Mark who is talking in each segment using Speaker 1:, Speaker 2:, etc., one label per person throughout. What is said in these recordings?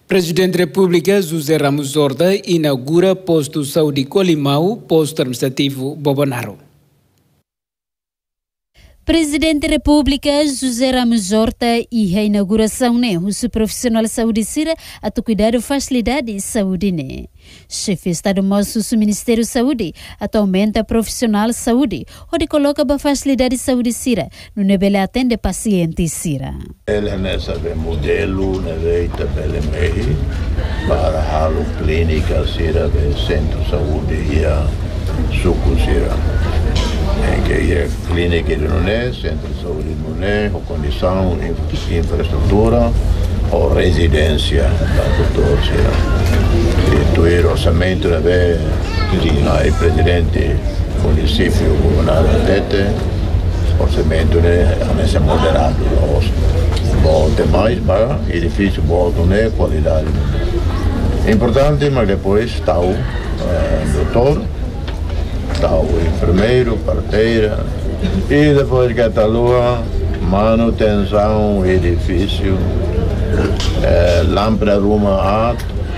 Speaker 1: Presidente da República José Ramos Horta inaugura posto saúde Colimau, posto administrativo Bobonaro.
Speaker 2: Presidente da República José Ramos Horta e a inauguração o profissional de saúde Sira a cuidar da facilidade de saúde chefe Estado Moço do Ministério da Saúde atualmente a profissional de saúde onde coloca a facilidade de saúde Sira no nível atende paciente Sira.
Speaker 3: Ele recebe modelo para a clínica Sira do centro de saúde e a suco Sira. Que é clínica não é, centro de saúde não é, ou condição, infraestrutura ou residência da doutor Sira. E o orçamento é o presidente do município governador Tete, orçamento é moderado, volta mais, mas edifício volta não é qualidade. Importante, mas depois está o doutor, está o enfermeiro, parteira, e depois que está a manutenção, edifício, lâmpada, ruma,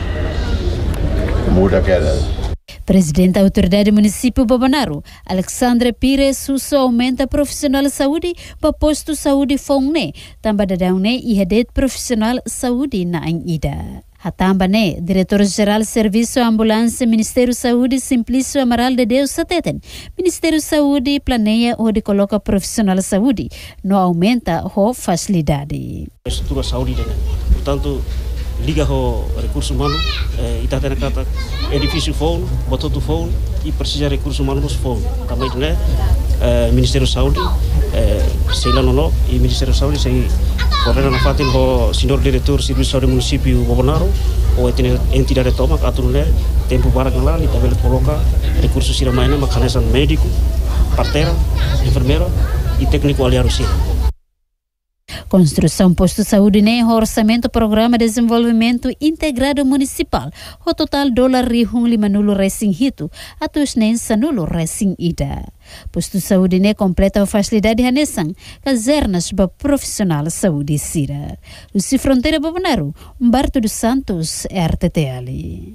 Speaker 3: muda quedas.
Speaker 2: Presidente da Autoridade do Município Bobonaro, Alexandre Pires, Susso aumenta profissional de saúde para posto de saúde Fongné, também da e rede profissional de saúde na Ida. Hatambane, Diretor-Geral de Serviço Ambulância, Ministério da Saúde, Simplício Amaral de Deus Sateten. Ministério da Saúde planeia onde coloca profissional de saúde, não aumenta a facilidade.
Speaker 4: Estrutura de saúde, portanto, liga ao recurso humano, e está tendo cata edifício fone, botou do fone e precisa de recursos humanos nos fone. Também, né? Ministério da Saúde, sei lá no e Ministério da Saúde, sei correndo na fatin o senhor diretor do Serviço de Saúde do Município Bobonaro, ou entidade toma, aturné, tempo para lá, e também coloca recursos siramaina, mecanismo médico, parteira, enfermeira e técnico aliado sim.
Speaker 2: Construção posto de saúde nem orçamento programa de desenvolvimento integrado municipal. O total $5 nulo recém hito, atos nem sanulo recém ida. Posto de saúde nem completa a facilidade hanesan, casernas para profissional de saúde Sira. O Fronteira Bobonaro, Humberto dos Santos, RTTL.